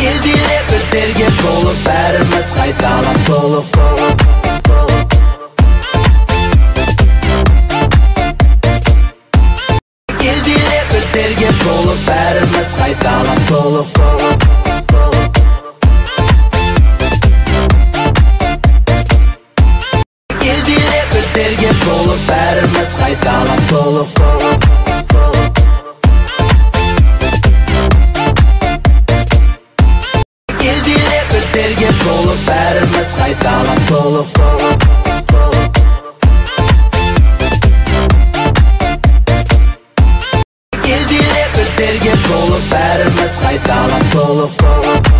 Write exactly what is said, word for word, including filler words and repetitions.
Келгиле көздерге толып, бәріміз қайталап толып. Келгиле көздерге толып, бәріміз қайталап толып. Келгиле көздерге толып, бәріміз қайталап толып. Келгиле көздерге толып, бәріміз қайталап толып. Келгиле көздерге толып, бәріміз қайталап толып.